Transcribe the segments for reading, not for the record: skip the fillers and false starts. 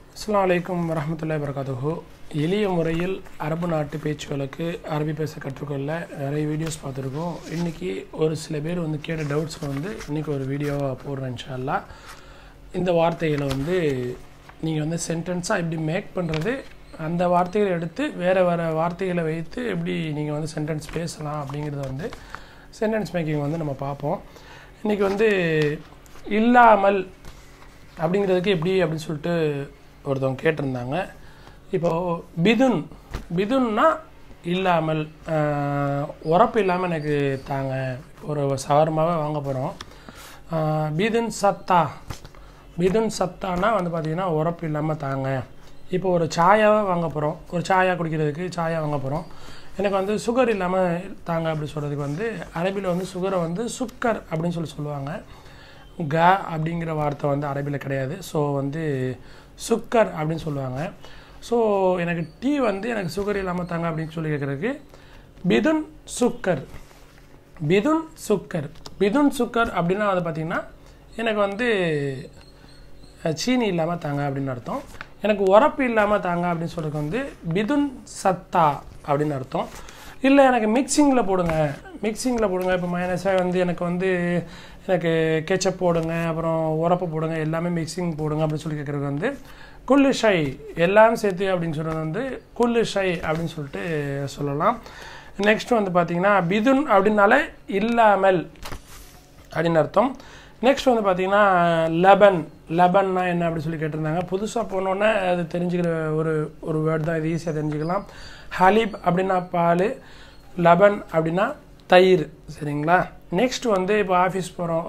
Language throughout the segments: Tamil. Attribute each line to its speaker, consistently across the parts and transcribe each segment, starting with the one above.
Speaker 1: அஸ்ஸலாமு அலைக்கும் வரஹ்மத்துல்லாஹி வபரகாத்துஹு. எளிய முறையில் அரபு நாட்டு பேச்சுகளுக்கு அரபி பேச கற்றுக்கொள்ள நிறைய வீடியோஸ் பார்த்துருக்கோம். இன்றைக்கி ஒரு சில பேர் கேட்ட டவுட்ஸ்க்கு இன்றைக்கி ஒரு வீடியோவாக போடுறேன் இன்ஷா அல்லாஹ். இந்த வார்த்தைகளை நீங்கள் சென்டென்ஸாக எப்படி மேக் பண்ணுறது, அந்த வார்த்தைகளை எடுத்து வேறு வார்த்தைகளை வைத்து எப்படி நீங்கள் சென்டென்ஸ் பேசலாம் அப்படிங்கிறத சென்டென்ஸ் மேக்கிங் நம்ம பார்ப்போம். இன்றைக்கி இல்லாமல் அப்படிங்கிறதுக்கு எப்படி அப்படின்னு சொல்லிட்டு ஒருத்தவங்க கேட்டிருந்தாங்க. இப்போது பிதுன்னா இல்லாமல், உரப்பு இல்லாமல் எனக்கு தாங்க. ஒரு சவர்மாவே வாங்க போகிறோம். பிதுன் சத்தானா பார்த்திங்கன்னா உரப்பு இல்லாமல் தாங்க. இப்போ ஒரு சாயாவை வாங்க போகிறோம், ஒரு சாயா குடிக்கிறதுக்கு சாயா வாங்க போகிறோம். எனக்கு சுகர் இல்லாமல் தாங்க அப்படி சொல்கிறதுக்கு அரபியில் சுகரை சுக்கர் அப்படின்னு சொல்லுவாங்க. க அப்படிங்கிற வார்த்தை அரபியில் கிடையாது. ஸோ சுக்கர் அப்படின்னு சொல்லுவாங்க. ஸோ எனக்கு டீ எனக்கு சுகர் இல்லாமல் தாங்க அப்படின்னு சொல்லி கேட்குறதுக்கு பிதுன் சுக்கர் அப்படின்னா பார்த்திங்கன்னா எனக்கு சீனி இல்லாமல் தாங்க அப்படின்னு அர்த்தம். எனக்கு உரப்பு இல்லாமல் தாங்க அப்படின்னு சொல்கிறதுக்கு பிதுன் சத்தா அப்படின்னு அர்த்தம். இல்லை எனக்கு மிக்சிங்கில் போடுங்க. இப்போ மைனஸாக எனக்கு கெச்சப் போடுங்க, அப்புறம் உரப்பு போடுங்க, எல்லாமே மிக்சிங் போடுங்க அப்படின்னு சொல்லி கேட்குறது குல்லு ஷை, எல்லாம் சேர்த்து அப்படின்னு சொல்கிறது குல்லு ஷை அப்படின்னு சொல்லிட்டு சொல்லலாம். நெக்ஸ்ட் பார்த்திங்கன்னா பிதுன் அப்படின்னாலே இல்லாமல் அப்படின்னு அர்த்தம். நெக்ஸ்ட் பார்த்திங்கன்னா லபன்னா என்ன அப்படி சொல்லி கேட்டிருந்தாங்க. புதுசாக போனோன்னே அது தெரிஞ்சுக்கிற ஒரு வேர்ட் தான், இது ஈஸியாக தெரிஞ்சுக்கலாம். ஹலீப் அப்படின்னா பால், லபன் அப்படின்னா தயிர். சரிங்களா? நெக்ஸ்ட் இப்போ ஆஃபீஸ் போகிறோம்.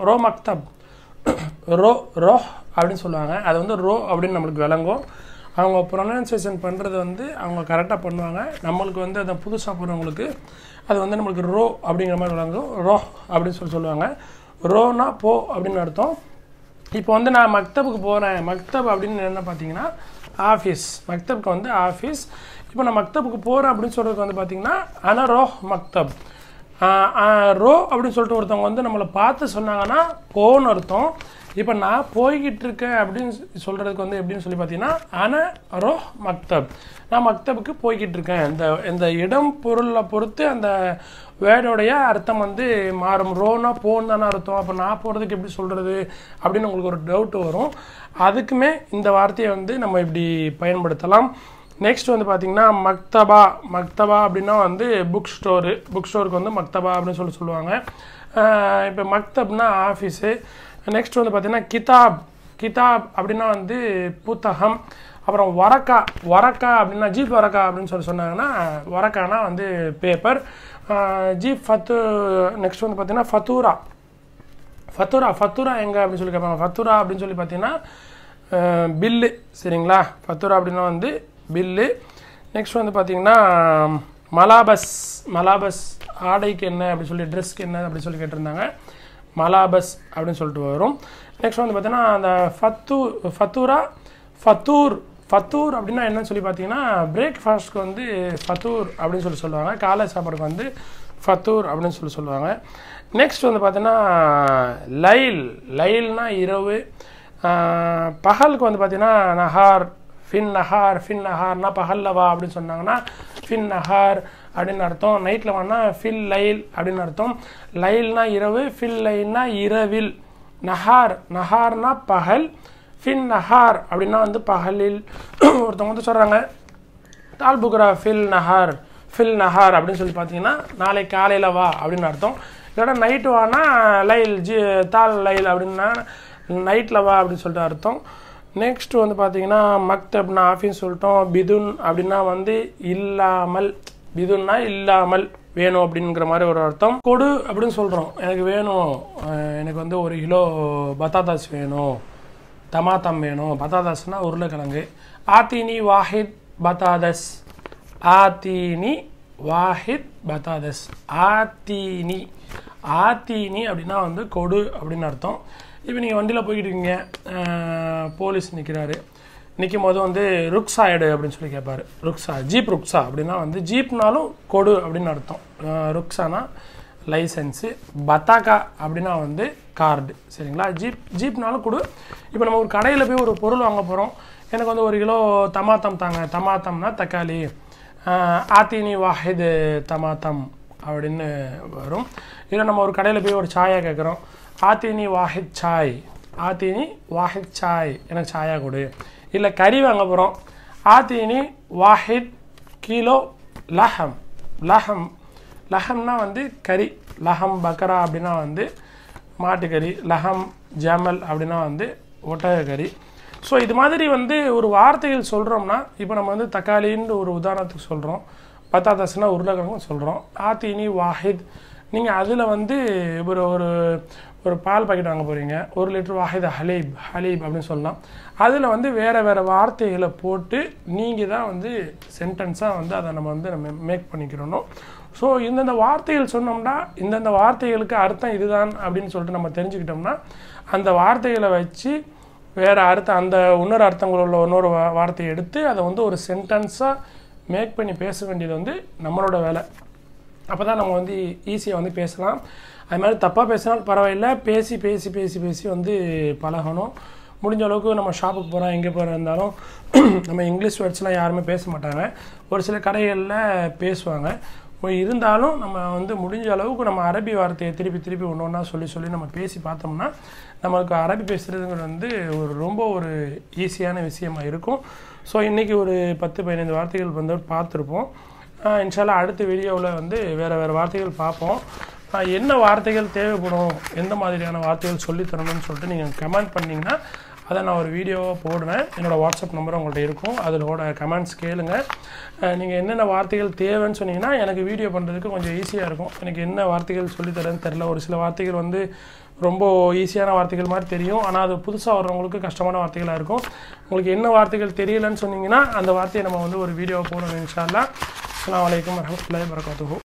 Speaker 1: ரோ அப்படின்னு சொல்லுவாங்க. அது ரோ அப்படின்னு நம்மளுக்கு விளங்கும். அவங்க ப்ரொனன்சியேஷன் பண்ணுறது அவங்க கரெக்டாக பண்ணுவாங்க. நம்மளுக்கு அதை புதுசாக போகிறவங்களுக்கு அது நம்மளுக்கு ரோ அப்படிங்கிற மாதிரி விளங்கும். ரோ அப்படின்னு சொல்லுவாங்க. ரோனா போ அப்படின்னு அர்த்தம். இப்போ நான் மக்தபுக்கு போகிறேன். மக்தப் அப்படின்னு என்ன பார்த்தீங்கன்னா ஆஃபீஸ். மக்தபுக்கு ஆஃபீஸ். இப்போ நான் மக்தபுக்கு போகிறேன் அப்படின்னு சொல்கிறதுக்கு பார்த்திங்கன்னா அன ரோ மக்தப். ரோ அப்படின்னு சொல்லிட்டு ஒருத்தவங்க நம்மளை பார்த்து சொன்னாங்கன்னா போன்னு அர்த்தம். இப்போ நான் போய்கிட்டு இருக்கேன் அப்படின்னு சொல்கிறதுக்கு எப்படின்னு சொல்லி பார்த்தீங்கன்னா அன ரோ மக்தப், நான் மக்தபுக்கு போய்கிட்டு இருக்கேன். இந்த இடம் பொருளை பொறுத்து அந்த வேர்டோடைய அர்த்தம் மாறும். ரோனா போன்னு தானே அர்த்தம். அப்போ நான் போகிறதுக்கு எப்படி சொல்கிறது அப்படின்னு உங்களுக்கு ஒரு டவுட் வரும். அதுக்குமே இந்த வார்த்தையை நம்ம இப்படி பயன்படுத்தலாம். நெக்ஸ்ட் பார்த்திங்கன்னா மக்தபா அப்படின்னா புக் ஸ்டோருக்கு மக்தபா அப்படின்னு சொல்லுவாங்க. இப்போ மக்தப்னா ஆஃபீஸு. நெக்ஸ்ட் பார்த்திங்கன்னா கிதாப் அப்படின்னா புத்தகம். அப்புறம் வரக்கா அப்படின்னா ஜீப் வரக்கா அப்படின்னு சொன்னாங்கன்னா வரக்கானா பேப்பர். ஜீப் நெக்ஸ்ட் பார்த்திங்கன்னா ஃபத்துரா எங்கே அப்படின்னு சொல்லி கேட்பாங்க. ஃபத்துரா அப்படின்னு சொல்லி பார்த்தீங்கன்னா பில்லு. சரிங்களா? ஃபத்துரா அப்படின்னா பில்லு. நெக்ஸ்ட் பார்த்திங்கன்னா மலாபஸ் ஆடைக்கு என்ன அப்படின்னு சொல்லி, ட்ரெஸ்க்கு என்ன அப்படின்னு சொல்லி கேட்டிருந்தாங்க. மலாபஸ் அப்படின்னு சொல்லிட்டு வரும். நெக்ஸ்ட் பார்த்தீங்கன்னா அந்த ஃபத்தூர் அப்படின்னா என்னன்னு சொல்லி பார்த்தீங்கன்னா பிரேக்ஃபாஸ்ட்க்கு ஃபத்தூர் அப்படின்னு சொல்லுவாங்க. காலை சாப்பாடுக்கு ஃபத்தூர் அப்படின்னு சொல்லுவாங்க. நெக்ஸ்ட் பார்த்தீங்கன்னா லைல்னா இரவு. பகலுக்கு பார்த்தீங்கன்னா நஹார், ஃபின் நஹார்னா பகலில் வா அப்படின்னு சொன்னாங்கன்னா ஃபின் நஹார் அப்படின்னு அர்த்தம். நைட்டில் வானா ஃபில் லைல் அப்படின்னு அர்த்தம். லைல்னா இரவு, ஃபில் லைல்னா இரவில். நஹார்னா பகல், ஃபின் நஹார் அப்படின்னா பகலில். ஒருத்தவங்க சொல்கிறாங்க தால் புக்ரா ஃபில் நஹார் அப்படின்னு சொல்லி பார்த்தீங்கன்னா நாளை காலையில் வா அப்படின்னு அர்த்தம். இல்லைனா நைட்டு வானா லைல் தால் லைல் அப்படின்னா நைட்டில் வா அப்படின்னு சொல்லிட்டு அர்த்தம். நெக்ஸ்ட் பார்த்தீங்கன்னா மக்தப்னா ஆஃபீஸ் சொல்லிட்டோம். பிதுன் அப்படின்னா இல்லாமல், பிதுன்னா இல்லாமல் வேணும் அப்படிங்கிற மாதிரி ஒரு அர்த்தம். கொடு அப்படின்னு சொல்கிறோம். எனக்கு வேணும், எனக்கு 1 கிலோ பத்தாதாஸ் வேணும், டமாத்தம் வேணும். பத்தாதாஸ்னா உருளைக்கிழங்கு. ஆத்தீனி வாஹித் பத்தாதஸ். ஆத்தீனி அப்படின்னா கொடு அப்படின்னு அர்த்தம். இப்போ நீங்கள் வண்டியில் போய்கிட்டு இருக்கீங்க, போலீஸ் நிற்கிறாரு. நிற்கும் போது ருக்ஸா எடு அப்படின்னு சொல்லி கேட்பாரு. ஜீப் ருக்ஸா அப்படின்னா ஜீப்னாலும் கொடு அப்படின்னு அர்த்தம். ருக்ஸானா லைசன்ஸு. பத்தாக்கா அப்படின்னா கார்டு. சரிங்களா? ஜீப்னாலும் கொடு. இப்போ நம்ம ஒரு கடையில் போய் ஒரு பொருள் வாங்க போகிறோம். எனக்கு வந்து 1 கிலோ தமாத்தம் தாங்க. தமாத்தம்னா தக்காளி. ஆத்தினி வாஹித் தமாத்தம் அப்படின்னு வரும். இல்லை நம்ம ஒரு கடையில் போய் ஒரு சாயா கேட்குறோம், ஆத்தினி வாஹித் சாய், ஆத்தினி வாஹித் சாய், எனக்கு சாயா கொடு. இல்லை கறி வாங்க போகிறோம், ஆத்தினி வாஹித் கிலோ லஹம். லஹம் லஹம்னா வந்து கறி. லஹம் பக்கரா அப்படின்னா வந்து மாட்டுக்கறி, லஹம் ஜமல் அப்படின்னா வந்து ஒட்டகக்கறி. ஸோ இது மாதிரி வந்து ஒரு வார்த்தைகள் சொல்கிறோம்னா, இப்போ நம்ம வந்து தக்காளின்னு ஒரு உதாரணத்துக்கு சொல்கிறோம், பத்தாதாஸ்னா உருளைக்கிழங்கு சொல்கிறோம். ஆத்தினி வாஹித், நீங்கள் அதில் வந்து ஒரு ஒரு ஒரு பால் பாக்கெட் வாங்க போகிறீங்க, 1 லிட்டர் வாஹித் ஹலீப் ஹலீப் அப்படின்னு சொல்லலாம். அதில் வந்து வேறு வார்த்தைகளை போட்டு நீங்கள் தான் வந்து சென்டென்ஸாக வந்து அதை நம்ம மேக் பண்ணிக்கிறணும். ஸோ இந்தந்த வார்த்தைகள் சொன்னோம்னா, இந்தந்த வார்த்தைகளுக்கு அர்த்தம் இதுதான் அப்படின்னு சொல்லிட்டு நம்ம தெரிஞ்சுக்கிட்டோம்னா, அந்த வார்த்தைகளை வச்சு வேறு அர்த்தம், அந்த இன்னொரு அர்த்தங்கள் உள்ள இன்னொரு வார்த்தையை எடுத்து அதை வந்து ஒரு சென்டென்ஸாக மேக் பண்ணி பேச வேண்டியது வந்து நம்மளோட வேலை. அப்போ தான் நம்ம வந்து ஈஸியாக வந்து பேசலாம். அது மாதிரி தப்பாக பேசினாலும் பரவாயில்லை, பேசி பேசி பேசி பேசி வந்து பழகணும். முடிஞ்ச அளவுக்கு நம்ம ஷாப்புக்கு போகிறோம், எங்கே போகிறோம் இருந்தாலும் நம்ம இங்கிலீஷ் வேர்ட்ஸ்லாம் யாருமே பேச மாட்டாங்க. ஒரு சில கடைகளில் பேசுவாங்க. இருந்தாலும் நம்ம வந்து முடிஞ்ச அளவுக்கு நம்ம அரபி வார்த்தையை திருப்பி ஒன்று ஒன்றா சொல்லி நம்ம பேசி பார்த்தோம்னா நம்மளுக்கு அரபி பேசுகிறதுங்கிறது வந்து ரொம்ப ஒரு ஈஸியான விஷயமாக இருக்கும். ஸோ இன்றைக்கி ஒரு 10-15 வார்த்தைகள் வந்து பார்த்துருப்போம். இன்ஷால்லா அடுத்த வீடியோவில் வந்து வேறு வார்த்தைகள் பார்ப்போம். என்ன வார்த்தைகள் தேவைப்படும், எந்த மாதிரியான வார்த்தைகள் சொல்லித்தரணும்னு சொல்லிட்டு நீங்கள் கமெண்ட் பண்ணிங்கன்னா அதை நான் ஒரு வீடியோவாக போடுவேன். என்னோடய வாட்ஸ்அப் நம்பர் உங்கள்கிட்ட இருக்கும், அதோட கமெண்ட்ஸ் கேளுங்க. நீங்கள் என்னென்ன வார்த்தைகள் தேவைன்னு சொன்னீங்கன்னா எனக்கு வீடியோ பண்ணுறதுக்கு கொஞ்சம் ஈஸியாக இருக்கும். எனக்கு என்ன வார்த்தைகள் சொல்லித்தரேன்னு தெரில. ஒரு சில வார்த்தைகள் வந்து ரொம்ப ஈஸியான வார்த்தைகள் மாதிரி தெரியும், ஆனால் அது புதுசாக வர்றவங்களுக்கு கஷ்டமான வார்த்தைகளாக இருக்கும். உங்களுக்கு என்ன வார்த்தைகள் தெரியலன்னு சொன்னீங்கன்னா அந்த வார்த்தையை நம்ம வந்து ஒரு வீடியோவை போடணும் இன்ஷா அல்லாஹ். அஸ்ஸலாமு அலைக்கும் வரஹ்மத்துல்லாஹி வபரகாத்துஹு.